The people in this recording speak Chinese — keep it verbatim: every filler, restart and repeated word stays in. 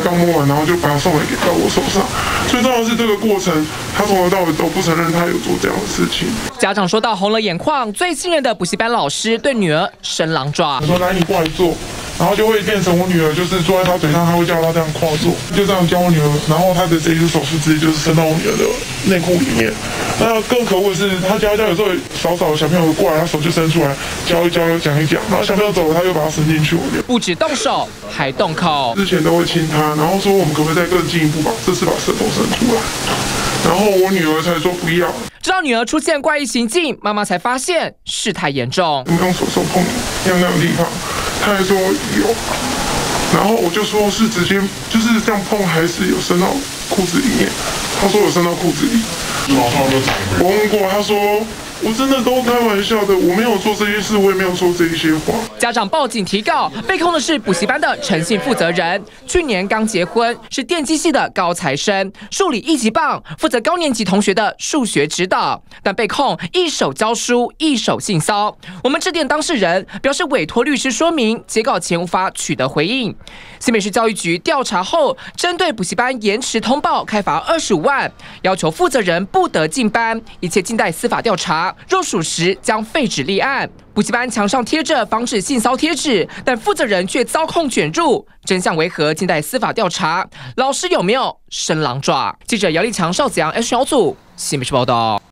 刚摸完，然后就把他送来给到我手上。最重要的是这个过程，他从头到尾都不承认他有做这样的事情。 家长说到红了眼眶，最信任的补习班老师对女儿伸狼爪， 我说来你过来坐。然后就会变成我女儿就是坐在她腿上，她会叫她这样跨坐，就这样教我女儿。然后她的这一只手势直接就是伸到我女儿的内裤里面。那更可恶的是，她教一教有时候少少的小朋友过来，她手就伸出来教一教讲一讲，然后小朋友走了，她又把它伸进去我里面。 不止动手，还动口。 之前都会亲她，然后说我们可不可以再更进一步把这次把舌头伸出来？然后我女儿才说不要。 直到女儿出现怪异行径，妈妈才发现事态严重。 我们用手手碰尿尿的地方。他还说有，然后我就说是直接就是这样碰，还是有伸到裤子里面？他说有伸到裤子里。我问过，他说我真的都开玩笑的，我没有做这些事，我也没有说这一些话。 家长报警提告，被控的是补习班的诚信负责人，去年刚结婚，是电机系的高材生，数理一级棒，负责高年级同学的数学指导，但被控一手教书，一手性骚。我们致电当事人，表示委托律师说明，截稿前无法取得回应。新北市教育局调查后，针对补习班延迟通报，开罚二十五万，要求负责人不得进班，一切静待司法调查。若属实，将废止立案。补习班墙上贴着防止性骚贴纸，但负责人却遭控卷入，真相为何？静待司法调查。老师有没有伸狼爪？记者姚立强、邵子阳 S 小组新北市报道。